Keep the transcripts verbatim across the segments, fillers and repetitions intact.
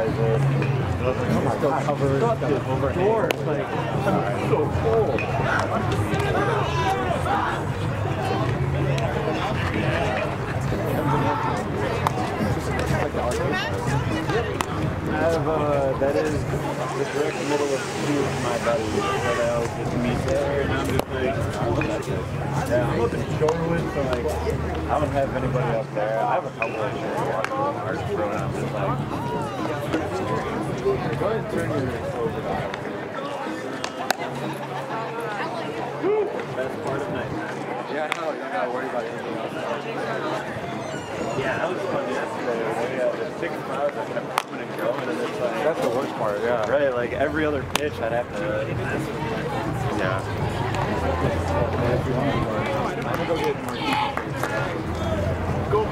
realize it. It's still covered. Got the door. It's like, I'm so cold. I have, uh, that is the direct middle of two of my buddies that I always just meet there, and I'm just like, yeah, I'm up in Shorewood, so like, I don't have anybody up there. I have a couple of Shorewood bro, and I'm just like, go ahead and turn your COVID on. Best part of night. Yeah, I know, you don't gotta worry about anything else. Yeah, that was fun yesterday. We had the six miles I kept coming and going, and it's like, that's the worst part, yeah. Right, like every other pitch I'd have to. Yeah. I'm gonna go get more. Go.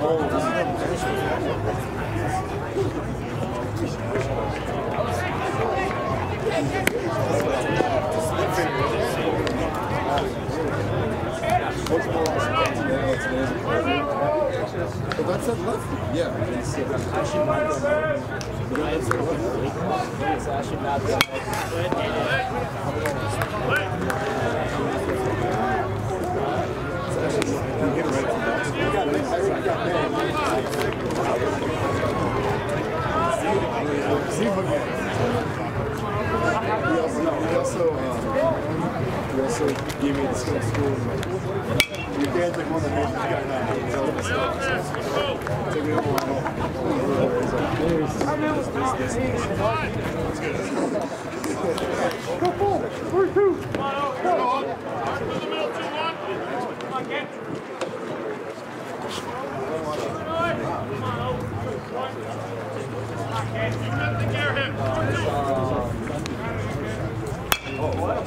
But that's at left. Yeah. It's actually not that It's actually not that We also, we also, um, we also gave me the school school. Your dad's like one of the nicest guys I know. So we don't want to go full. Three, two. Come on, go. Come on, get. Oh, what?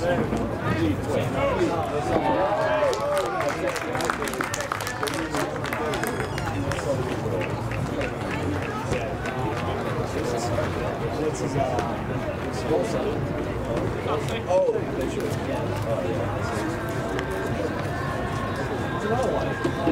This is uh, oh, they should. Oh, yeah. It's another one.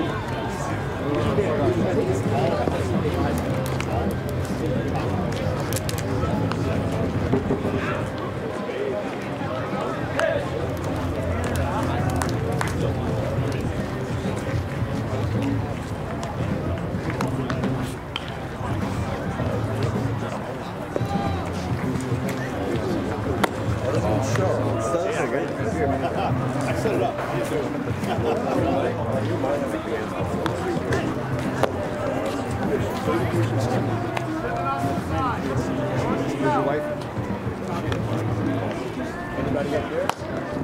I set it up. Your wife? Anybody up there?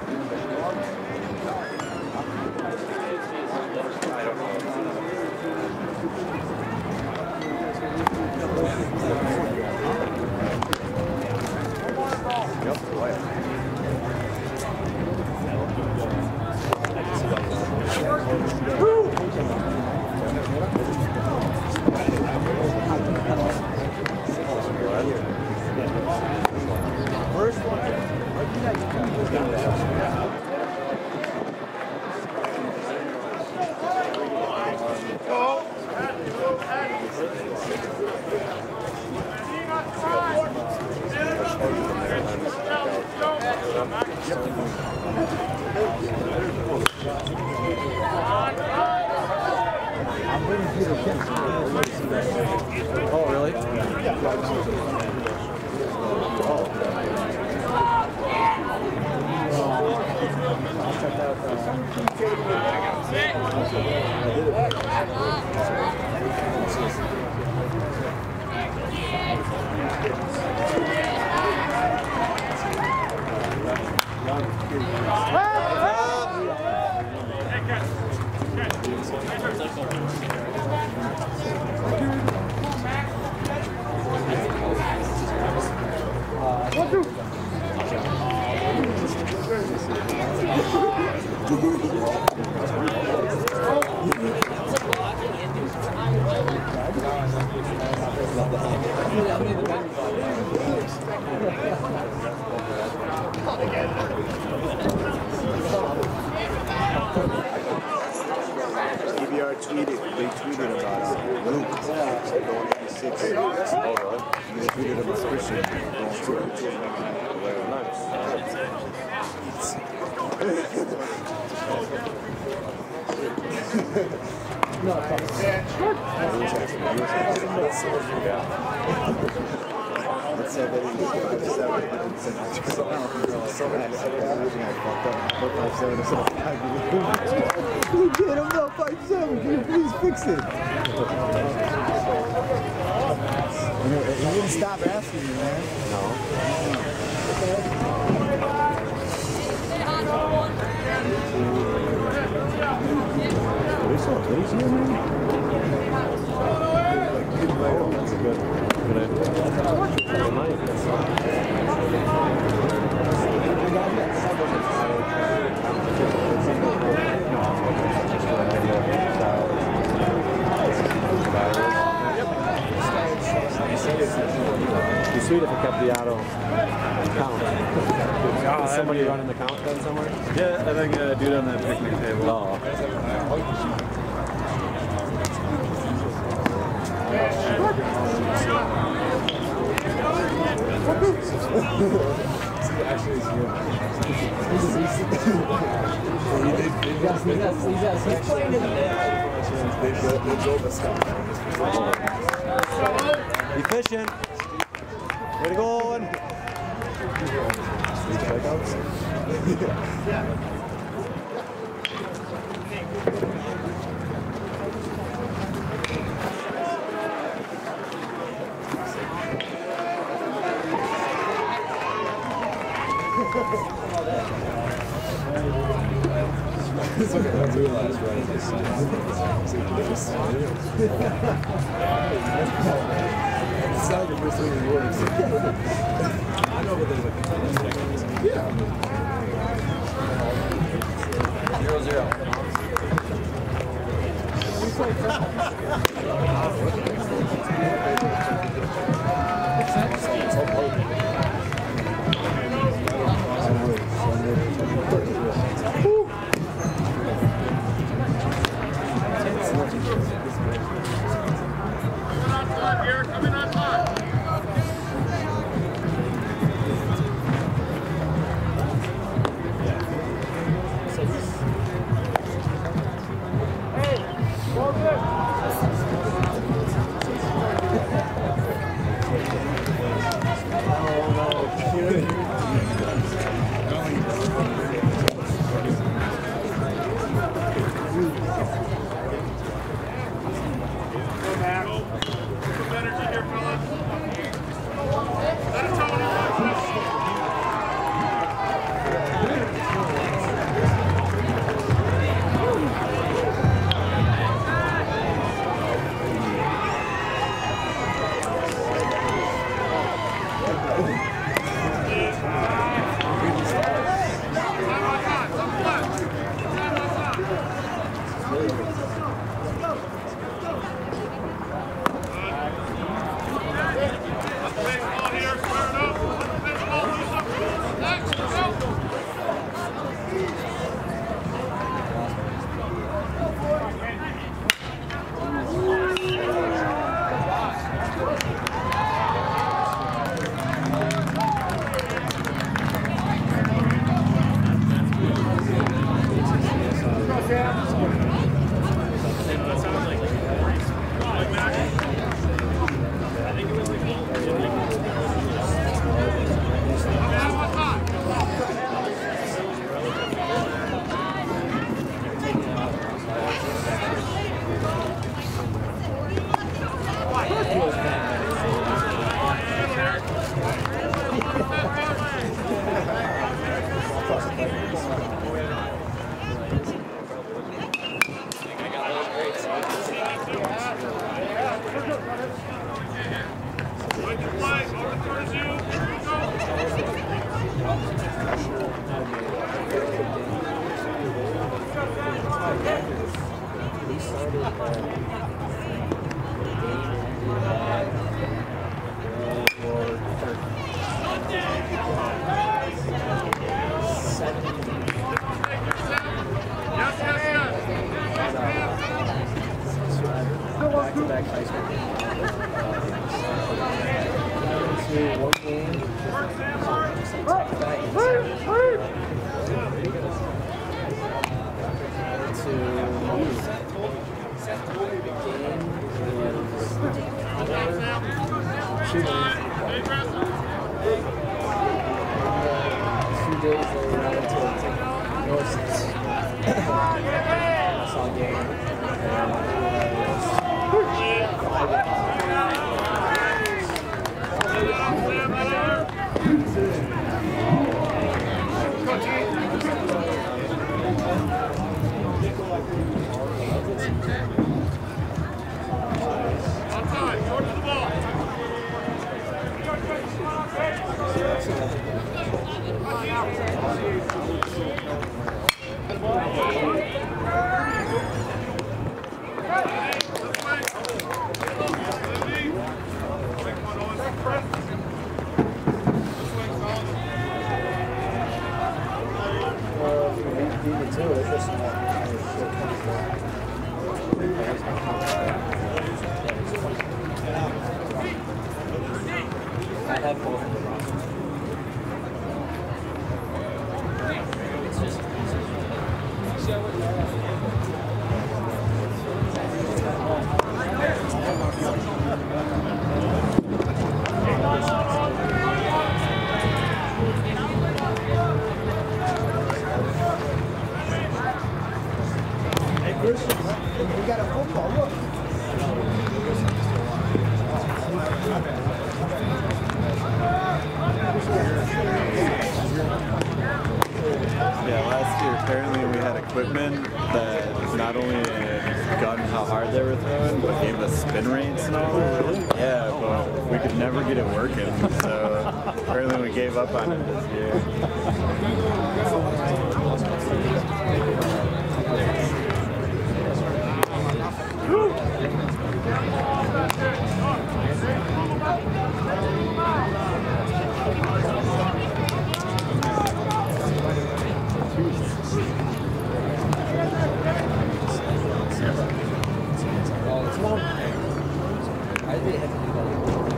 Yep, right. First one. I'm bringing Peter Kim. Oh, really? Yeah. Oh. I'll check out One, two. E B R tweeted, they tweeted about uh, Luke going eighty-six. Oh, really? They tweeted about Christian going to nice. No, it's Let's say that he was going to seven. Seven had seven. I fucked up. Four, five, seven, seven, five. You did. I'm not five, seven. Can you please fix it? He didn't stop asking me, man. No. What is that? What is he, man? That's a good one. sweet if it kept the auto count. Oh, Is somebody be... running the count then somewhere? Yeah, I think a uh, dude on that picnic table. Oh. Actually, it's you. Efficient. Way to go, Owen. Three strikeouts. It's okay, I realized right at this time. It's not the first thing that works. I know, but there's like a couple seconds. Yeah. Zero, zero. love both of the rosters. It's just Hey, Christian, we got a football. Look. Yeah, last year apparently we had equipment that not only got how hard they were throwing, but gave us spin rates and all that. Yeah, but we could never get it working, so apparently we gave up on it this year. I think have to do that.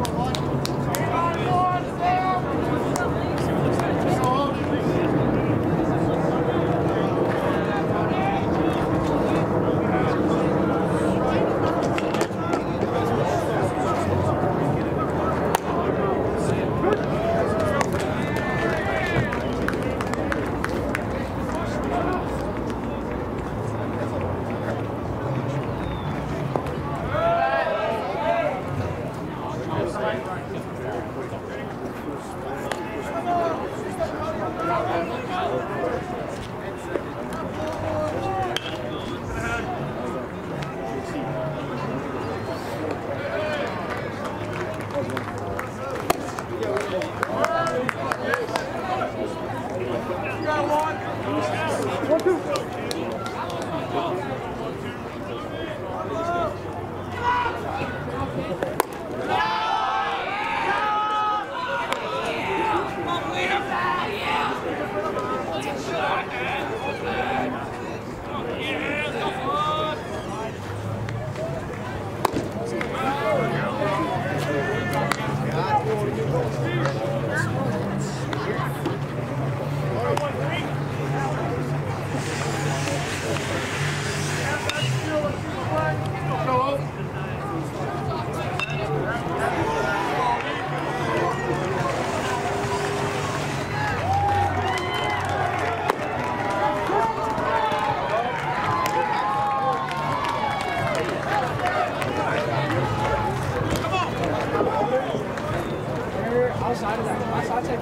Outside of that, outside of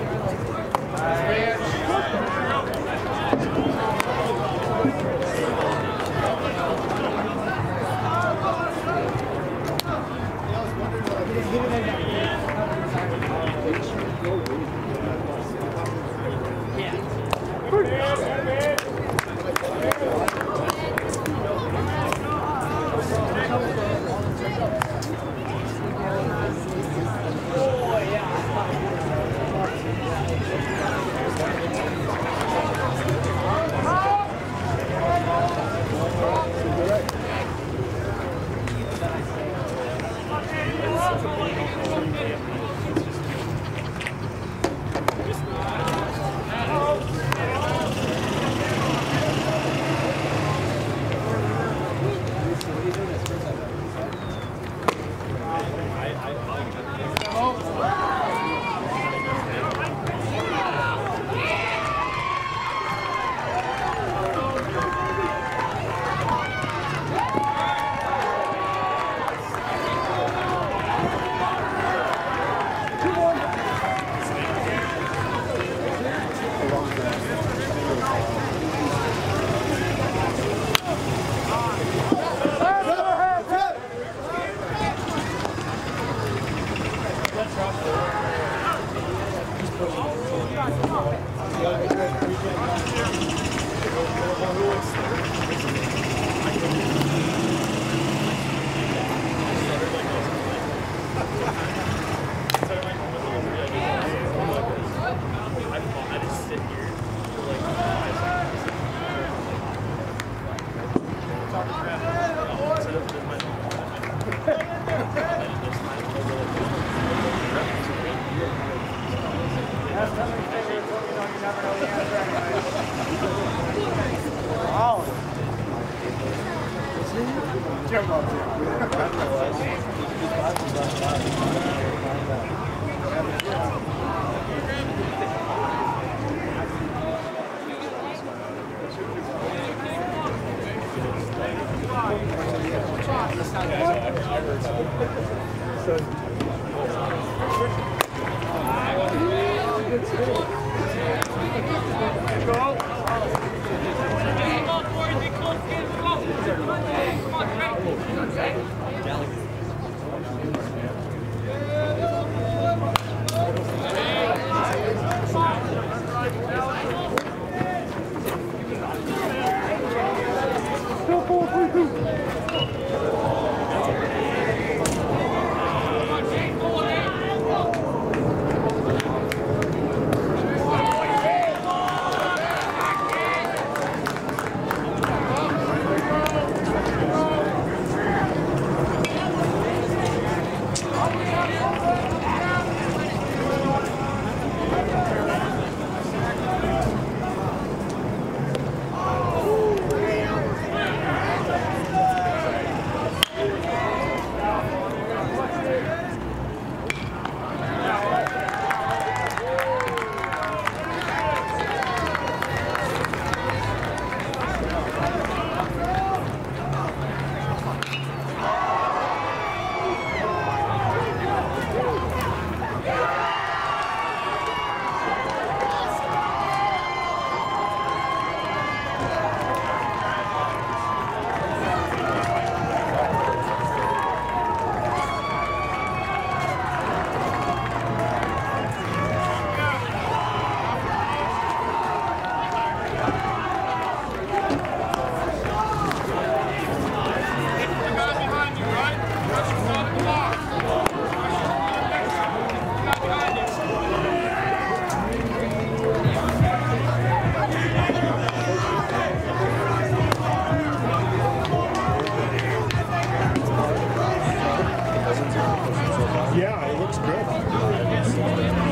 Thank you. Yeah, it looks good.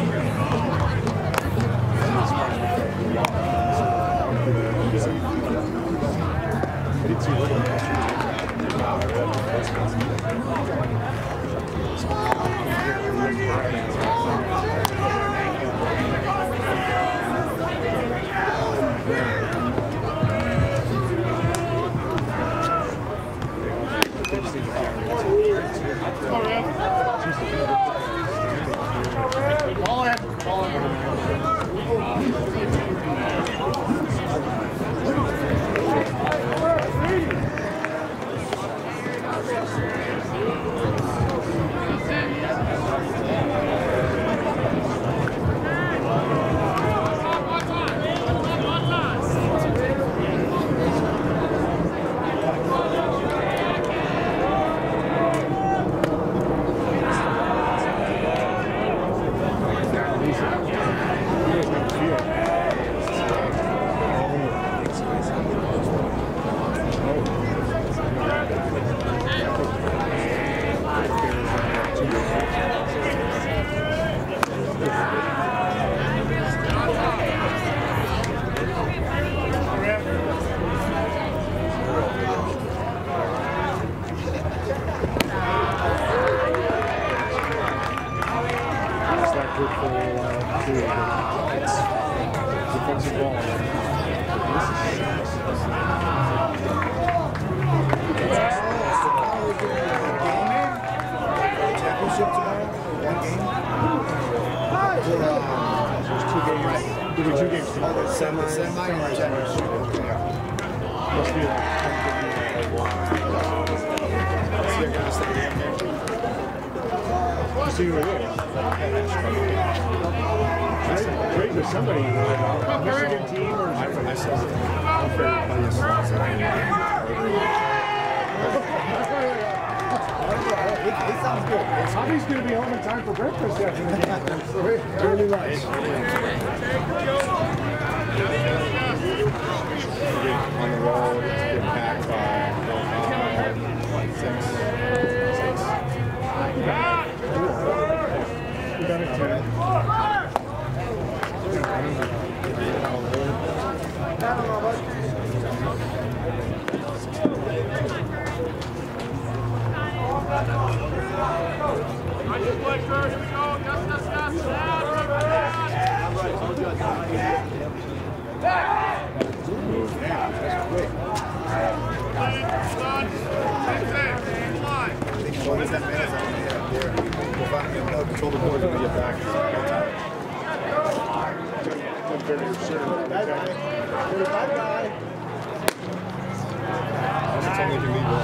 Well, there's that minutes on there. We'll find him, uh, control the board when we get back. Bye-bye. That's only to leave.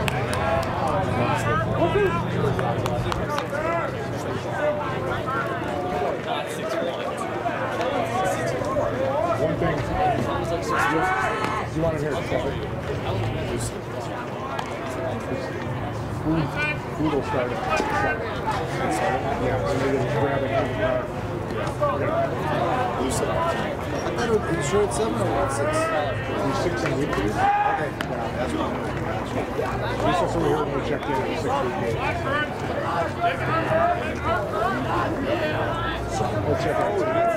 One thing, you want to hear something? Food, food will start at seven. Yeah, so they just grab it and uh, Lose it. I thought it was sure it's seven or what, six? There's six in weekdays. Okay. Yeah, that's what I'm We saw somebody here when we checked in at six weekdays. We'll check out tonight.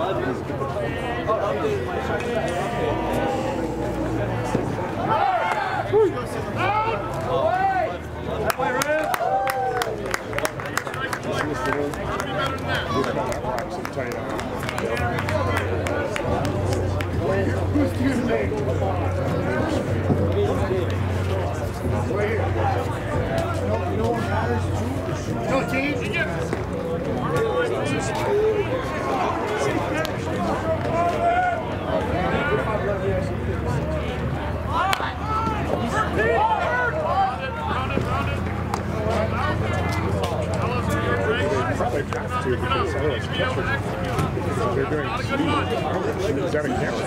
Probably have to because otherwise catchers, they're doing speed. Is that a camera?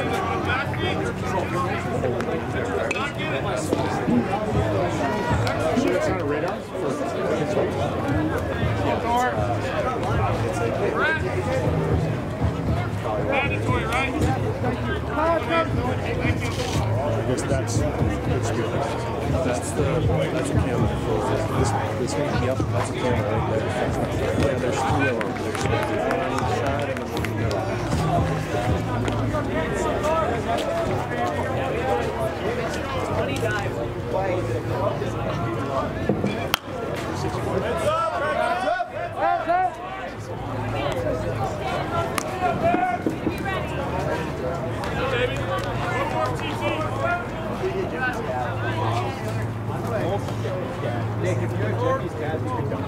So that's not a radar for kids' weight? Mandatory, right? I guess that's that's good. That's the that's a camera. This this one, yep, that's a camera right there. Yeah, there's three of them. There's one on each side and then one in the middle. Nick, if you're at Jeffy's Cats, you can come.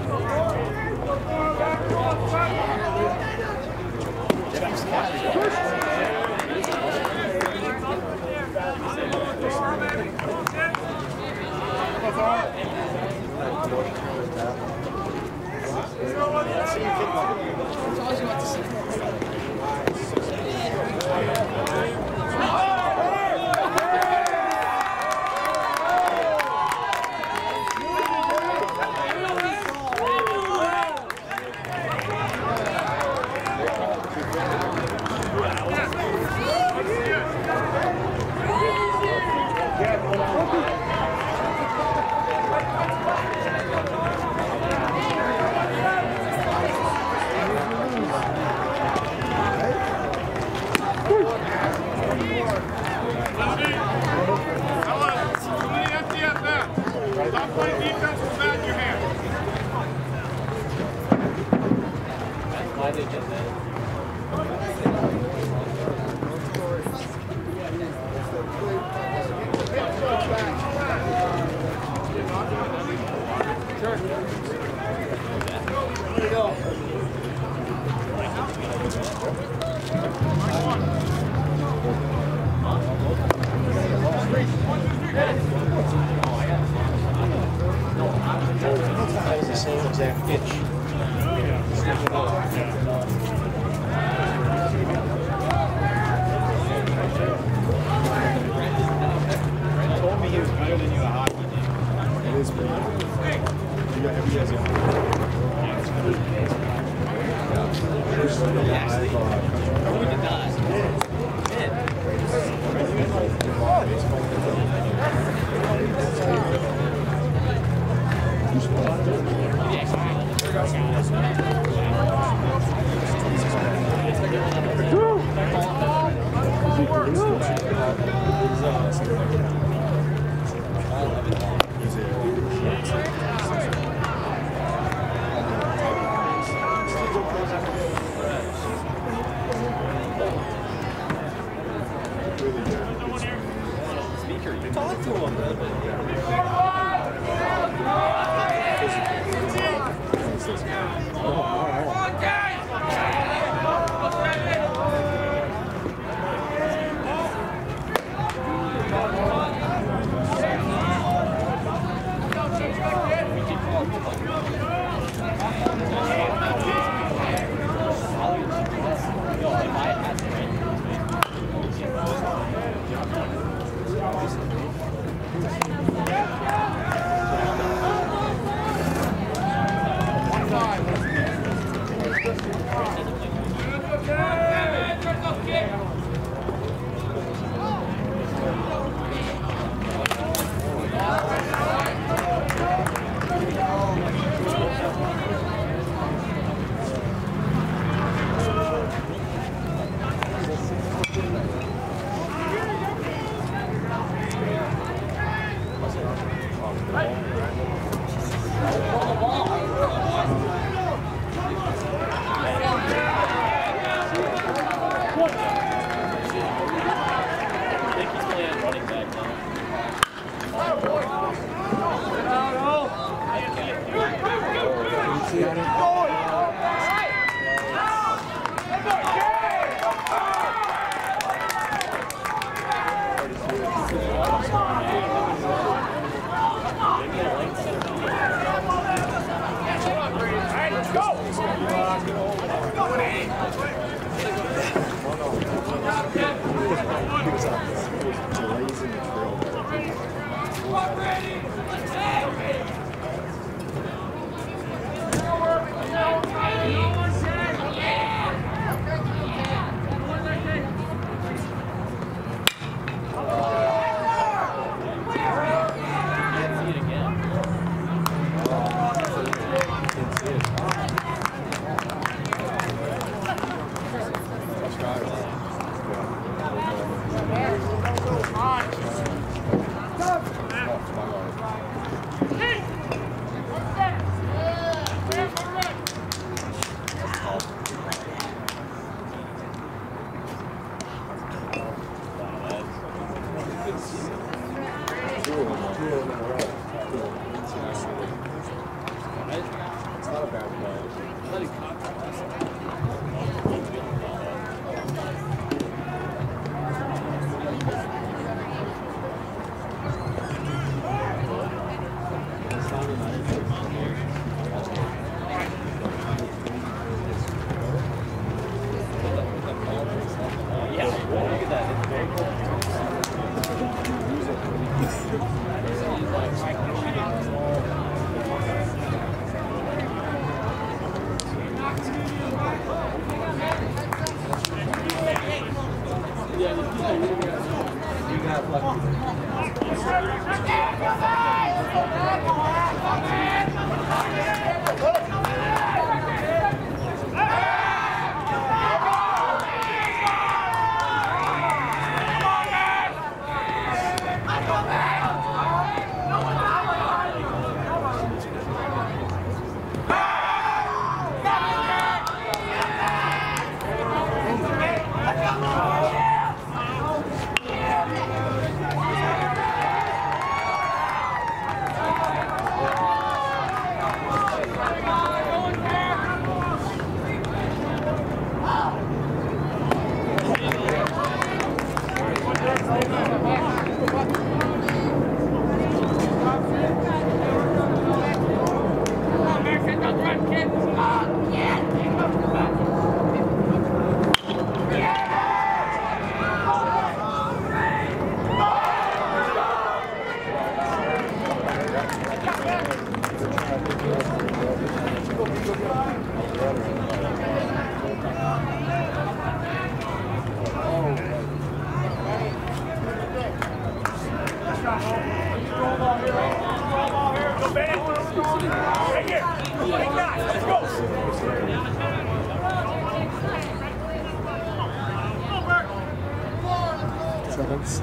Jeffy's Cats. Stop playing defense with that in your hand. Why did you get that? There you go. That was the same exact pitch. Told me he was better than you at hockey. It is pretty good. You got every guy's got it. Let's go! Delays in the trail. Seconds.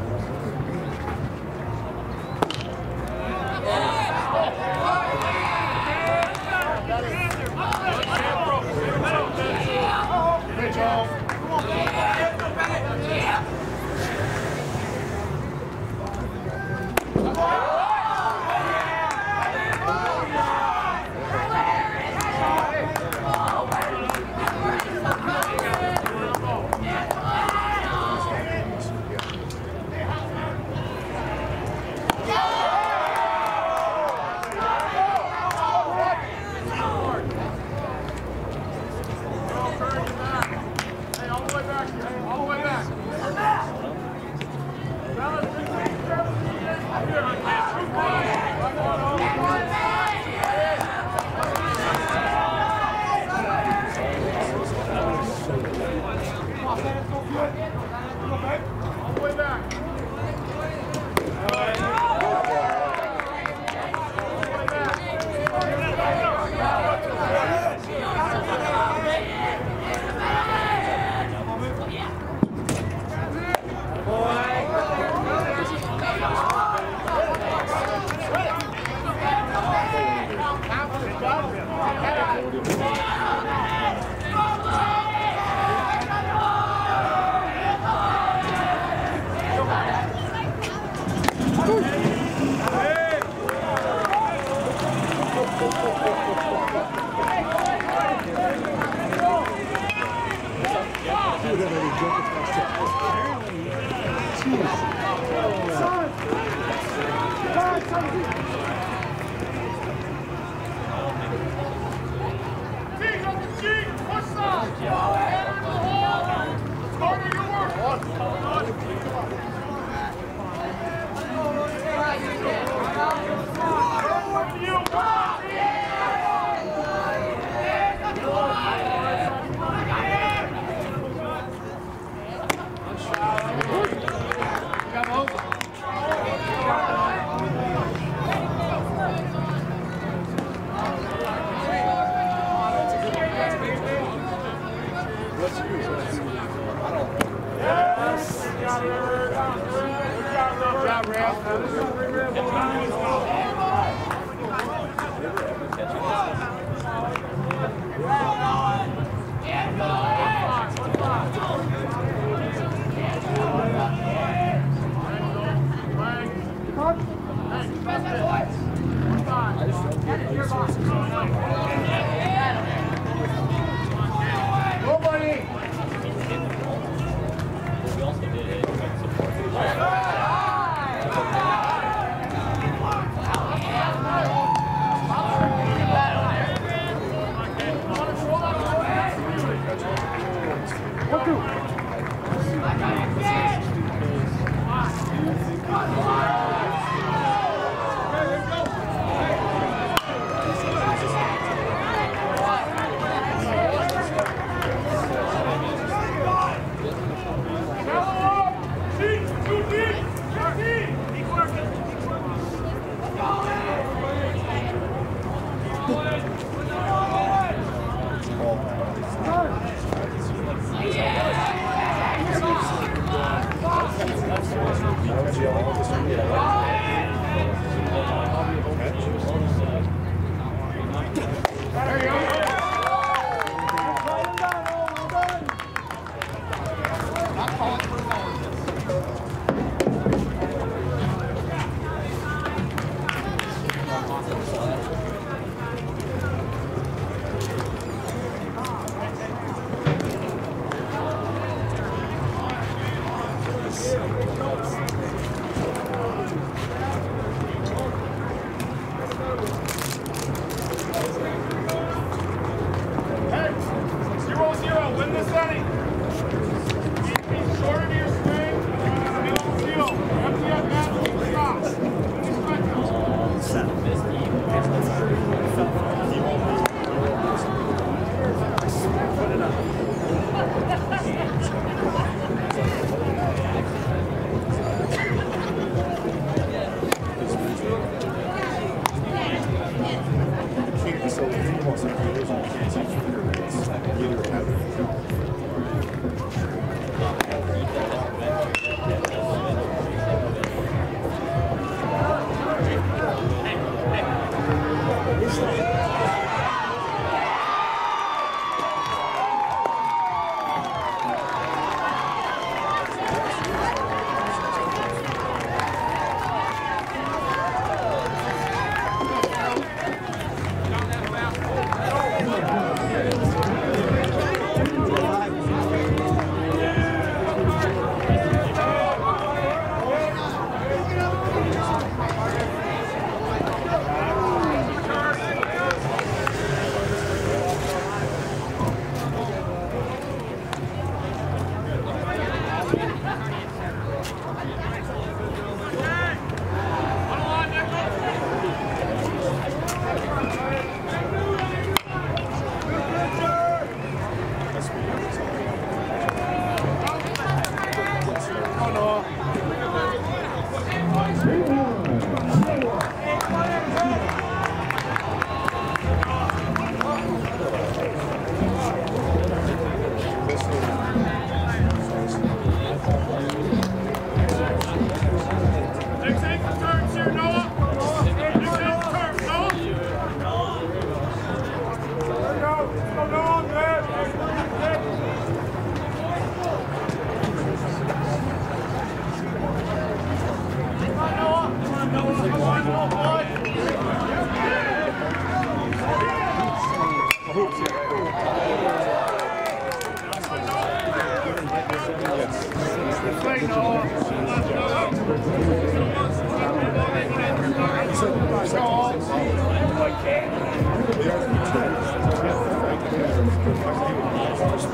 First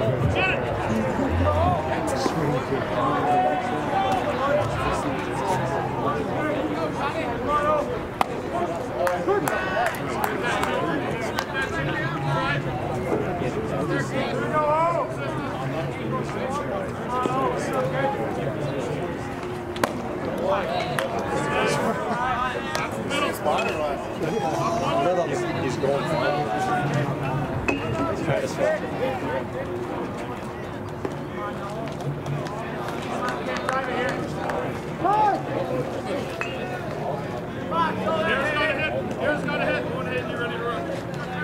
He's going for it. He's trying to swap. Here's got ahead. One hit, you ready to run.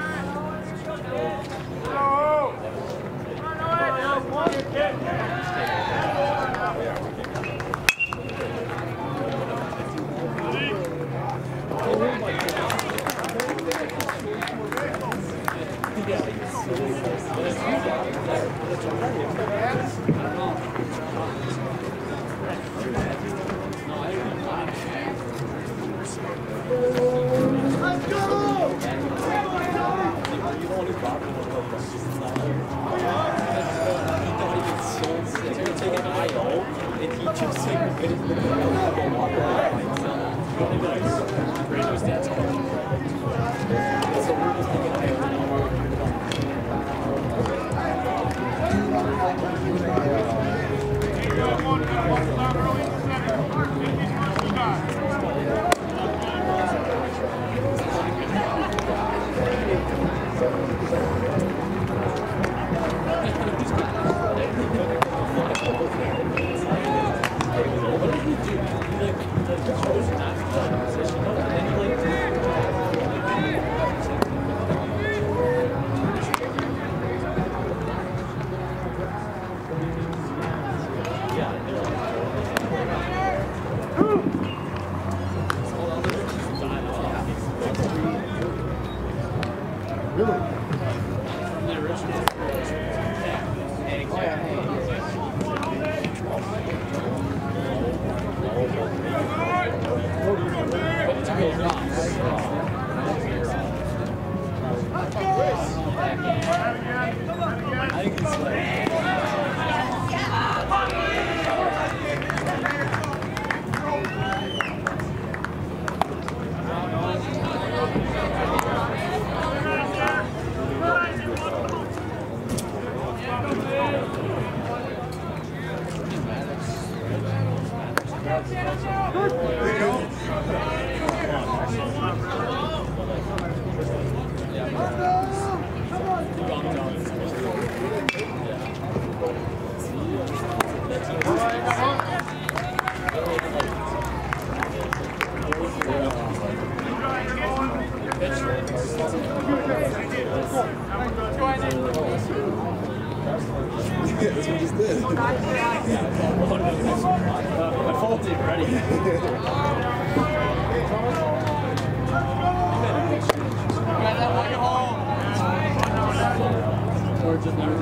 That's what we just did. I faulted already. Or just never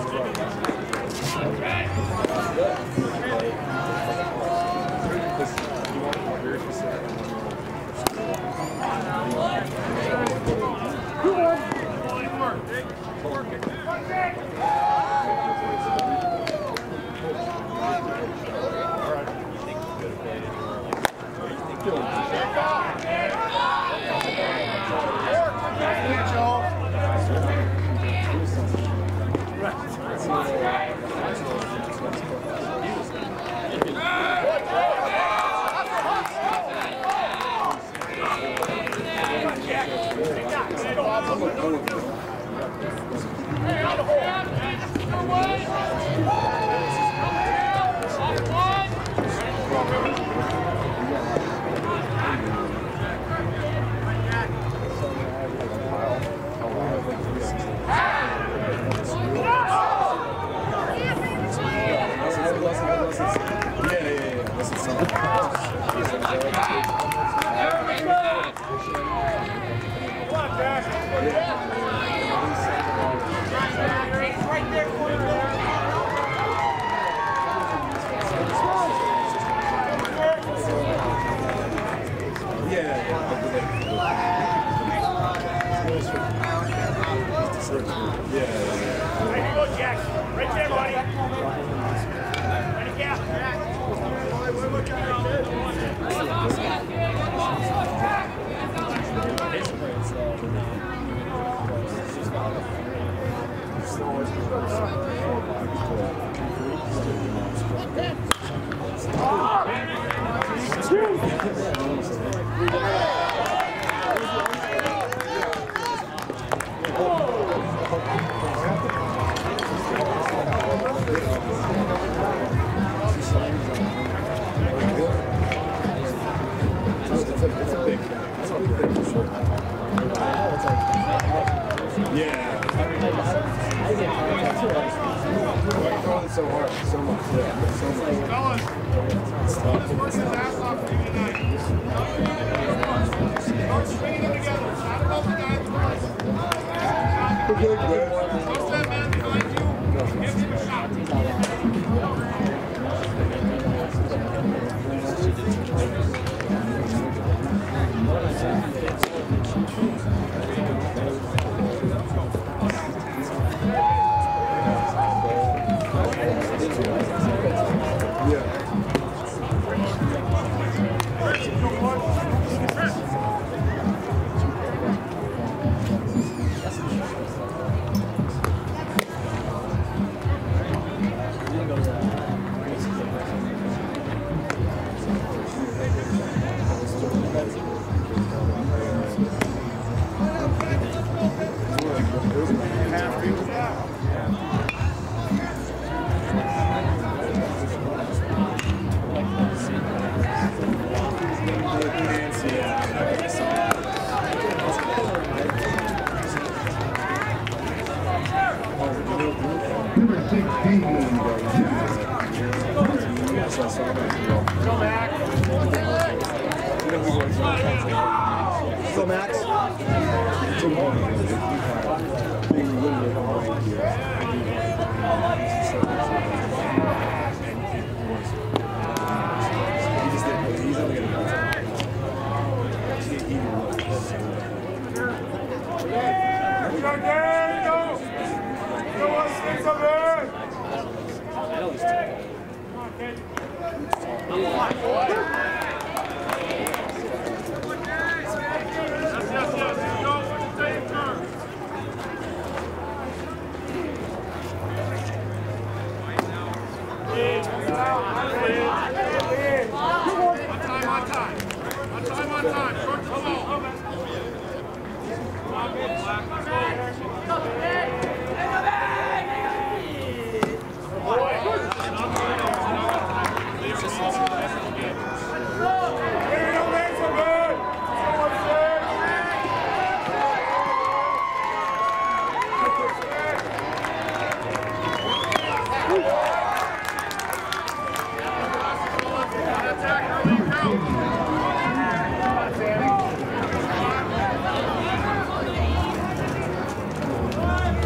Go!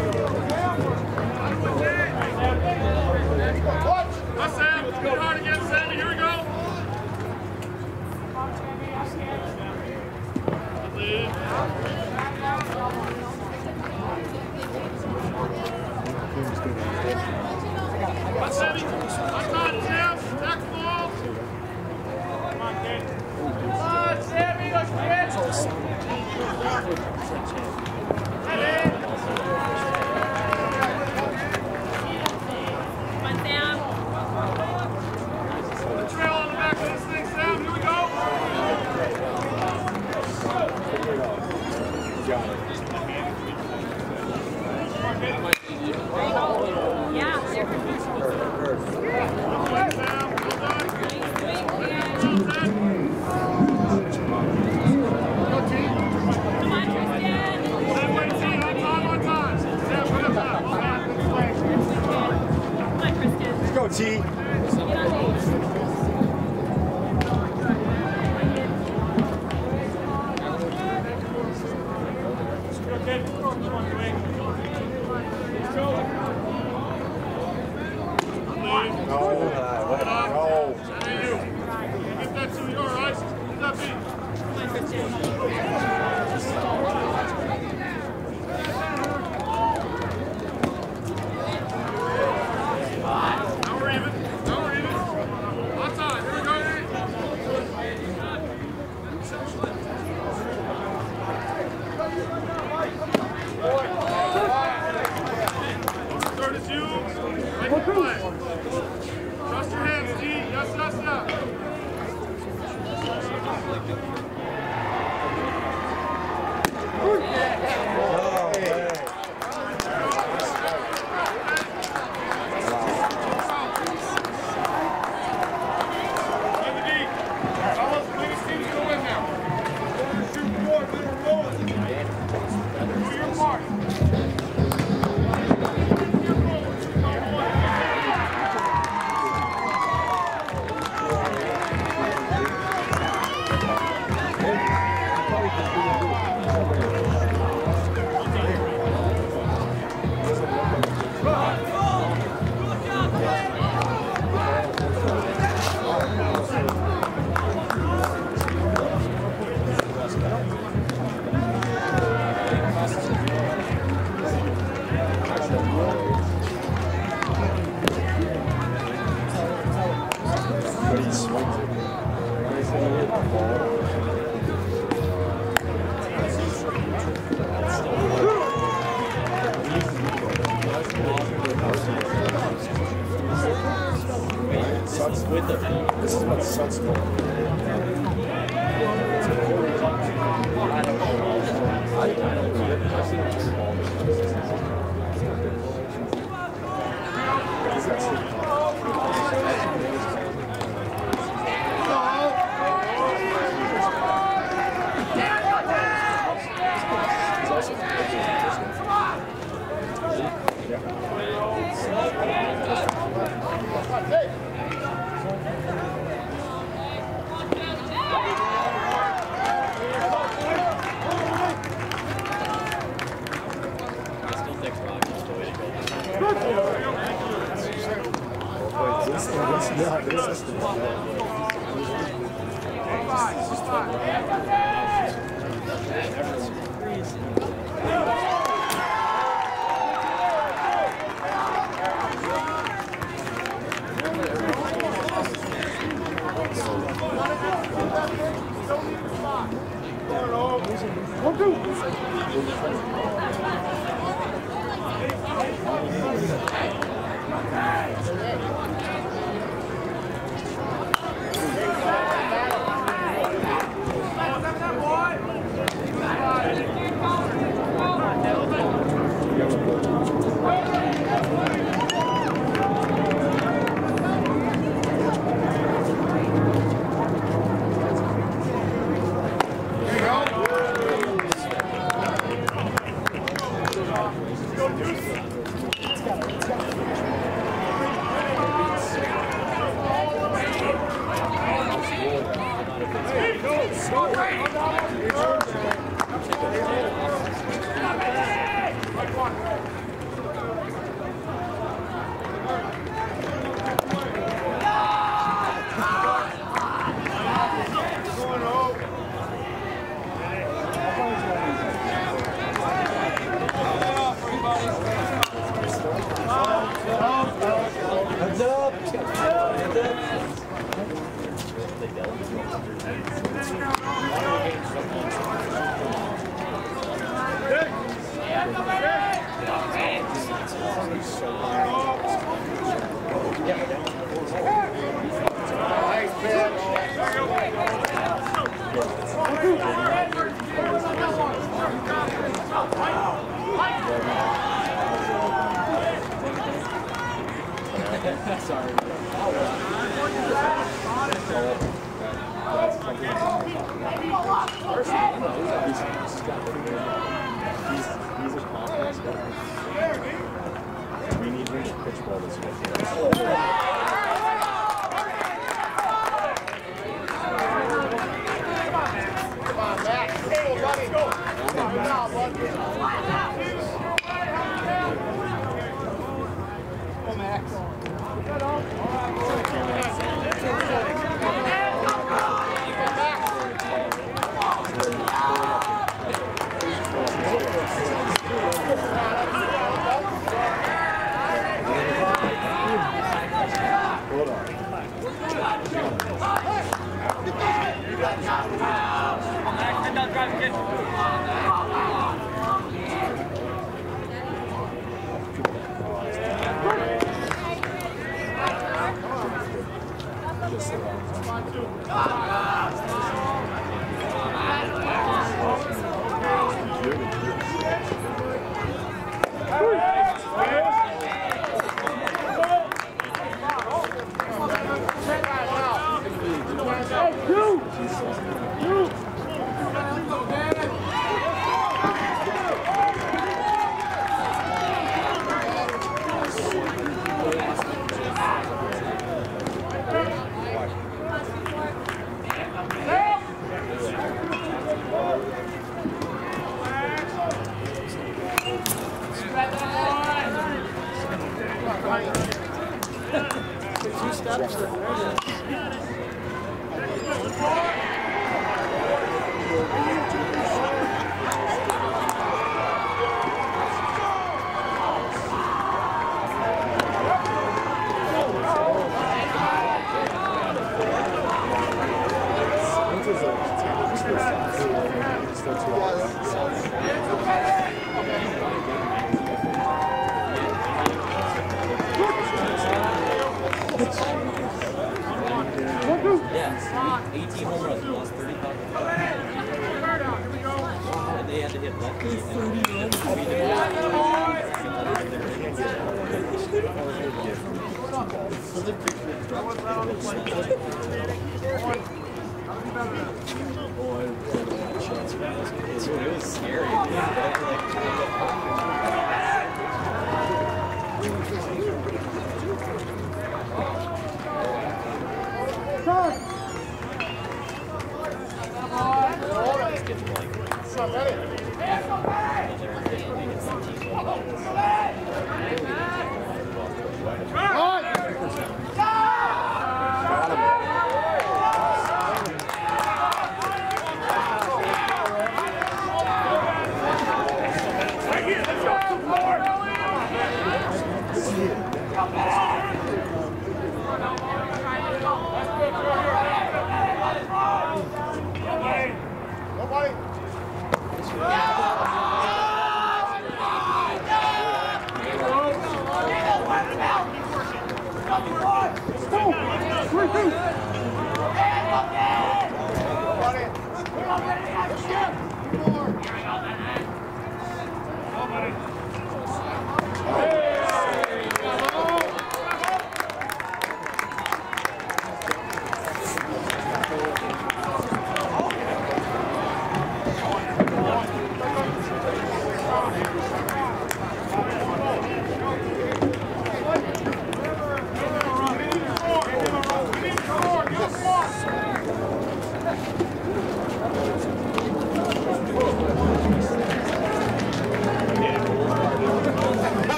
What's heavy? I'm on, Tim. Back ball. Come on, kid. Come on, Sammy. Let's get. Heavy. Come on, Sam. The trail on the back of this thing, Sam. Here we go. Yeah, they're Well done, Sam. Well done. Come on, Tristan. Sam, wait, see. On time, on time. Sam, put it back. Well done. Come on, Tristan. Let's go, T. Get on these. Good. Come on, Dwayne. Let's go. Lead. No. No. Hey, you. Get that to you, all right? Get that beat. Come on, Tristan. Now we're even. Now we're even. On time. Here we go. Third is you. Make it play. Trust your hands, T. Yes, yes, yes. Play the D. Almost the biggest team's gonna win now. Shoot four, good or rolling. Do your part. But he swings it. Suns with the this is what Suns do. Boy. We need to pitch ball this week. eighteen home runs, lost thirty-five. And they had to hit lefty. It's really scary.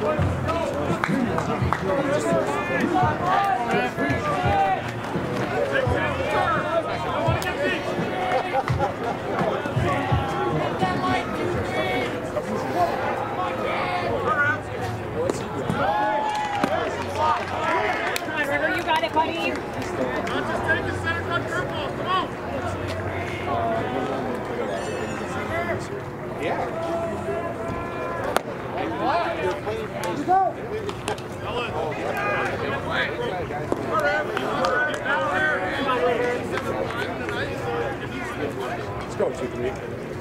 Buddy. Not just take a center cut curveball. Come on. Yeah. Let's go, two, three.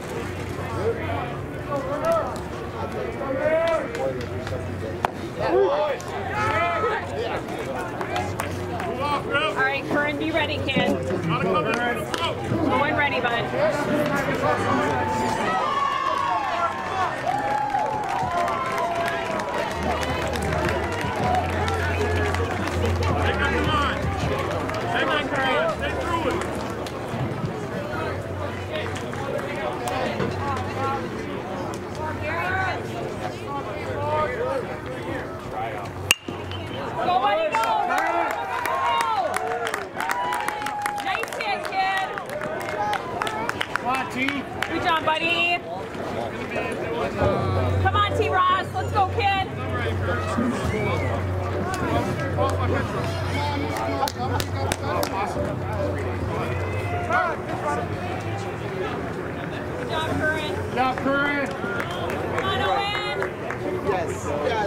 All right, Curran, be ready, kid. Go in ready, bud. Good job, buddy. Come on, T. Ross. Let's go, kid. Good job, Curran. Good job, Curran. Come on, Owen. Yes, yes.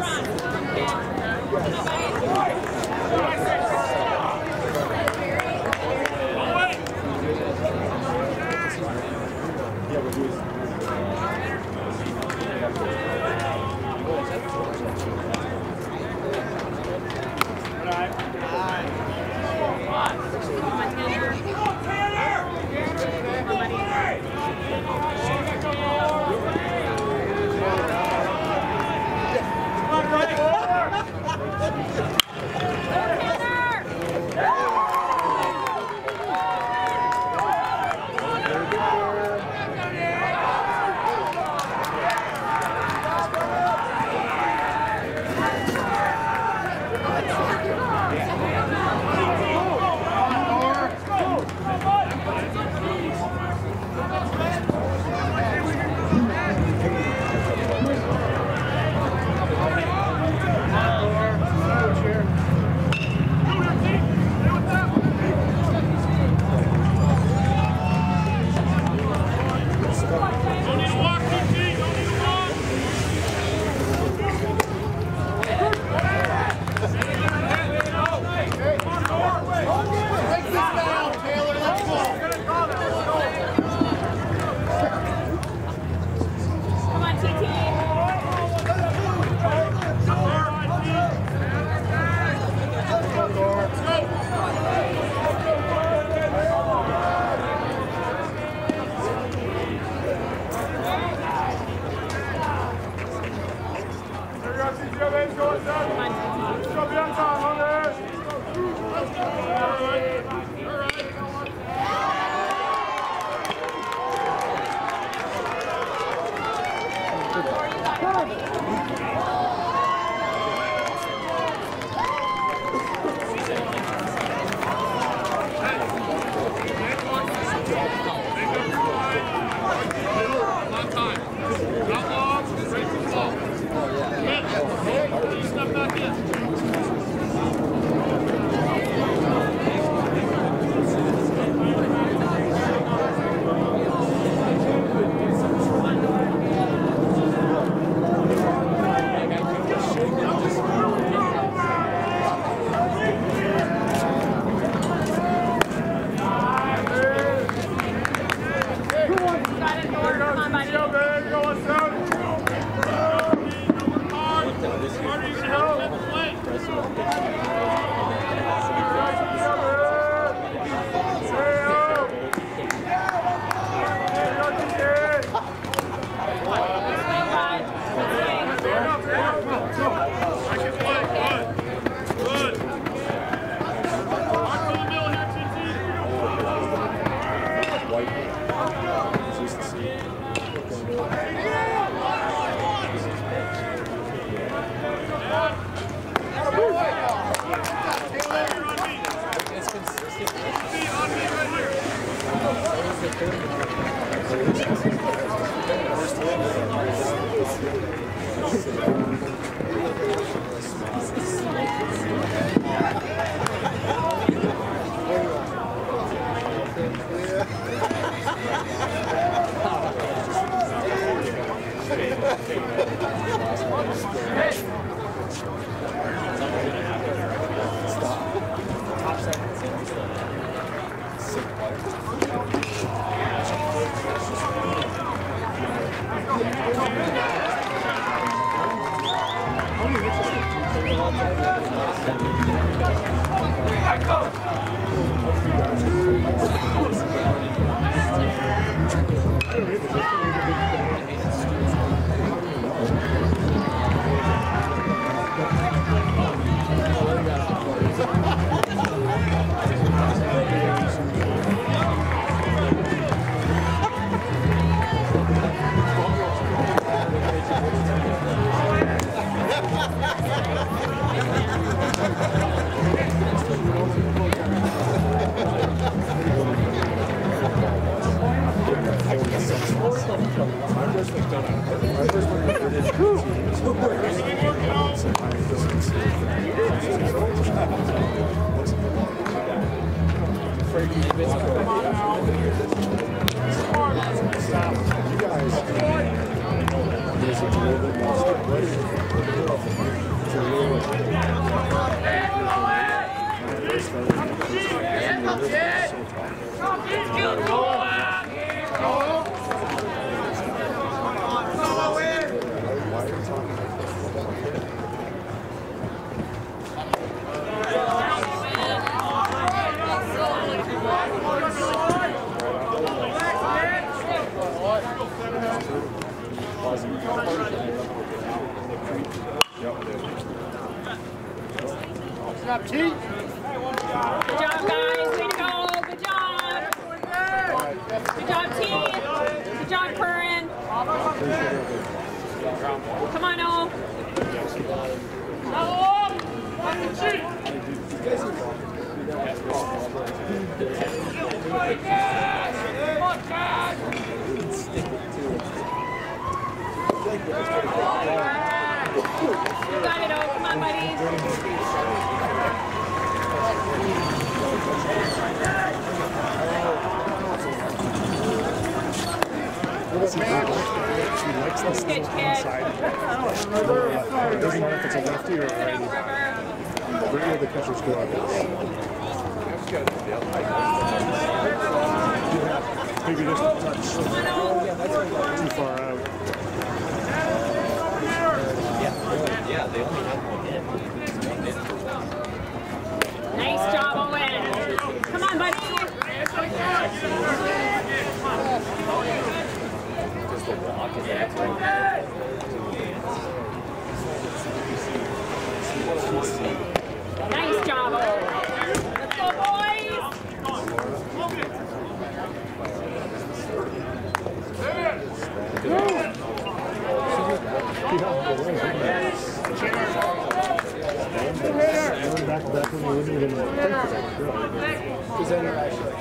Carter, you can help him play. Up, T. Good job, guys. Way to go. Good job. Good job, T. Good job, Curran. Come on, O. You got it, O. Come on, buddy. She likes the skill inside. It doesn't matter if it's a lefty or a righty. Where do the catchers go out there? Maybe just a touch too far out. Yeah, they only have one hit. Nice job, Owen. Come on, buddy. Just the walk is actually. Nice job, Owen. Let's go, boys. Back to back when you wouldn't even think because then you're actually.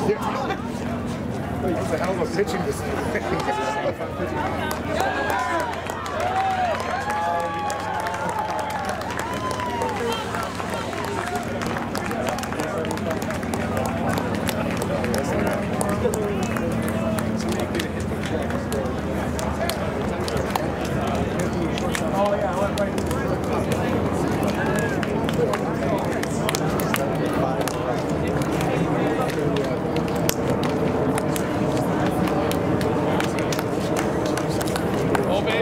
It's a hell of a pitching this thing.